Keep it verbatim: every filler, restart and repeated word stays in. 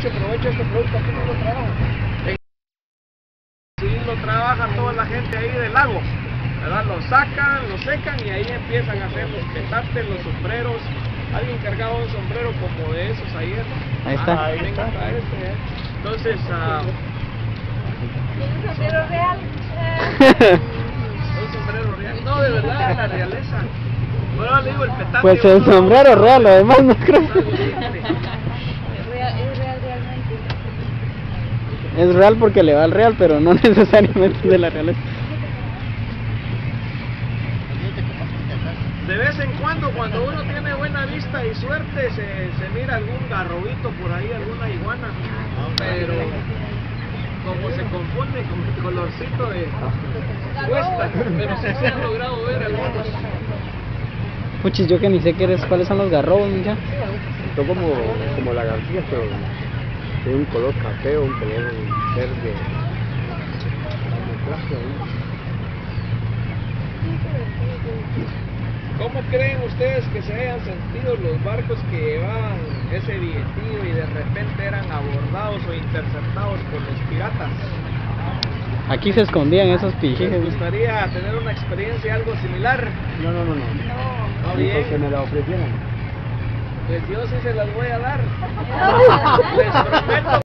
mucho provecho este producto. Aquí no lo trabaja. Sí lo trabaja toda la gente ahí del lago, ¿verdad? Lo sacan, lo secan y ahí empiezan a hacer los petates, los sombreros. Alguien cargaba un sombrero como de esos ayer. Ahí está. Ah, ahí está. Este, ¿eh? Entonces, uh, ¿un sombrero real? un sombrero real. No, de verdad, la realeza. Bueno, le digo el petate. Pues el otro, sombrero otro, real, además, no creo. Es real, es real realmente. Es real porque le va al real, pero no necesariamente de la realeza. De vez en cuando, cuando uno tiene buena vista y suerte, se, se mira algún garrobito por ahí, alguna iguana, pero como se confunde con el colorcito de cuesta, pero sí se han logrado ver algunos. Puchis, yo que ni sé qué eres, cuáles son los garrobos, mija. Son como, como lagartijas, pero tiene un color café o un color verde. ¿Cómo creen ustedes que se hayan sentido los barcos que llevaban ese billetillo y de repente eran abordados o interceptados por los piratas? Aquí se escondían esos ¿Les pijijes. gustaría tener una experiencia algo similar? No, no, no, no. No, Ni bien. porque me la ofrecieran. Pues yo sí se las voy a dar. Les prometo.